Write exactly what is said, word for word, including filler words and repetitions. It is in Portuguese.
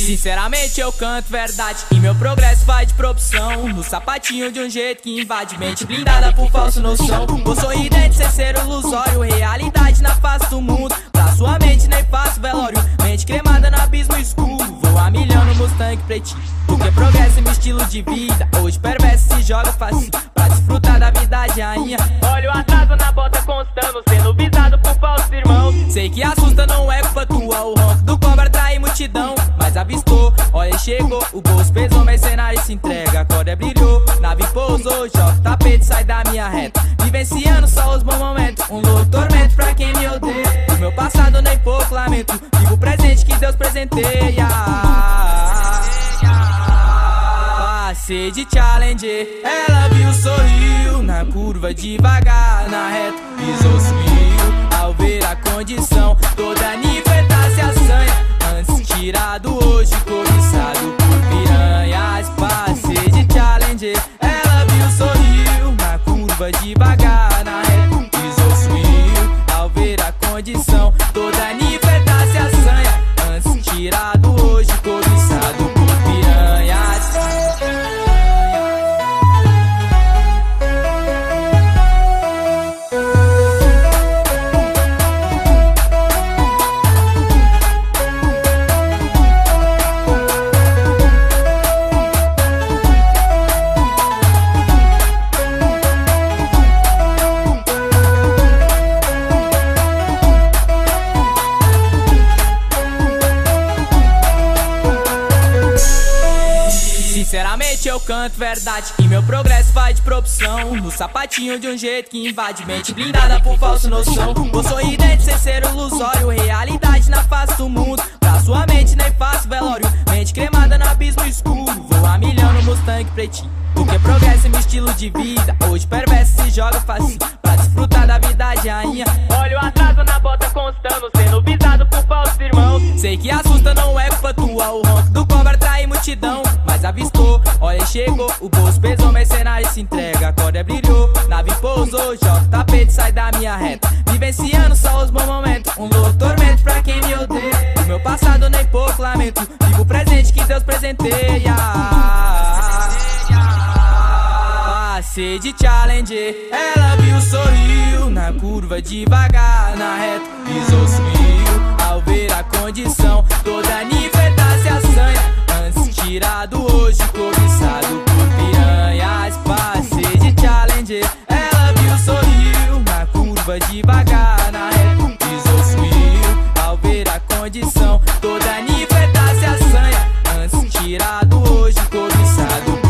Sinceramente eu canto verdade e meu progresso vai de propulsão no sapatinho de um jeito que invade mente blindada por falsa noção. Vou sorridente sem ser ilusório, realidade na face do mundo. Pra sua mente nem faço velório, mente cremada no abismo escuro. Vou a milhão no Mustang pretinho, porque progresso é meu estilo de vida. Hoje perverso se joga facinho pra desfrutar da vida de rainha. Olha o atraso na bota constando, sendo visado por falsos irmãos. Sei que assusta, não é culpa tua, o ronco do cobra atrai multidão. Mas avistou, olha chegou, o bolso pesou, mercenário se entrega. A corda brilhou, nave pousou, joga tapete, sai da minha reta. Vivenciando só os bons momentos, um louco tormento pra quem me odeia. O meu passado nem pouco lamento, vivo o presente que Deus presenteia. Passei de Challenger, ela viu, sorriu. Na curva devagar, na reta, pisou, subiu. Ao ver a condição, toda nifeta se assanha. Antes tirado, hoje cobiçado por piranhas. Passei de Challenger, ela viu, sorriu. Na curva devagar, na reta, pisou, subiu. Ao ver a condição, toda nifeta se assanha. Antes tirado, hoje cobiçado por piranhas. Sinceramente eu canto verdade e meu progresso vai de propulsão no sapatinho de um jeito que invade mente blindada por falsa noção. Vou sorridente sem ser ilusório, realidade na face do mundo. Pra sua mente nem faço velório, mente cremada no abismo escuro. Vou a milhão no Mustang pretinho, porque progresso é meu estilo de vida. Hoje perverso se joga facinho pra desfrutar da vida de rainha. Olha o atraso na bota constando, sendo visado por falsos irmãos. Sei que assusta, não é culpa tua, o ronco do cobra atrai multidão. Mas avistou, olha chegou, o bolso pesou, mercenário se entrega. A corda brilhou, nave pousou, joga tapete, sai da minha reta. Vivenciando só os bons momentos, um louco tormento pra quem me odeia. O meu passado nem pouco lamento, vivo o presente que Deus presenteia. Passei de Challenger, ela viu, sorriu. Na curva devagar, na reta, pisou, subiu. Ao ver a condição, toda nifeta se assanha. Antes tirado, hoje cobiçado por piranhas. Passei de Challenger, ela viu, sorriu. Na curva devagar, na reta, pisou, subiu. Ao ver a condição, toda nifeta se assanha. Antes tirado, hoje cobiçado